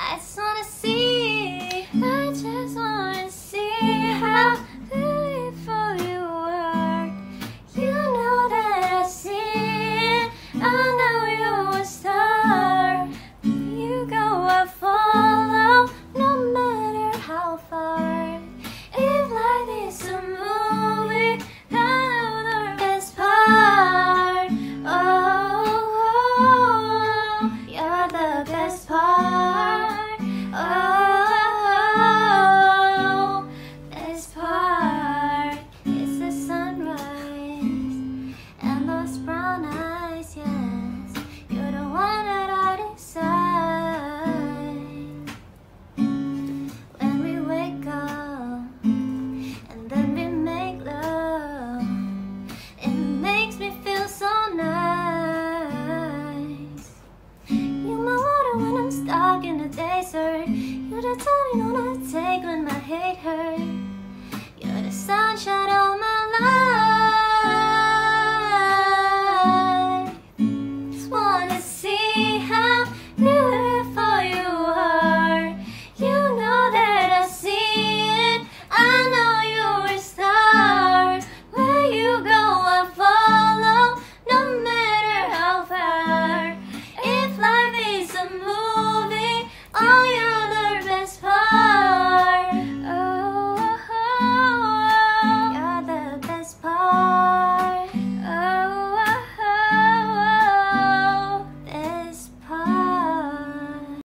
I just wanna see, I just wanna see how beautiful you are. You know that I see it, I know you're a star. You go, I follow, no matter how far. If life is a movie, I know the best part. Oh, you're the best part. Oh, best part is the sunrise and those brown eyes. Yes, you're the one that I decide. When we wake up and then we make love, it makes me feel so nice. You're my water when I'm stuck in the desert. You're the timing on I take when my head hurts. You're the sunshine of my life.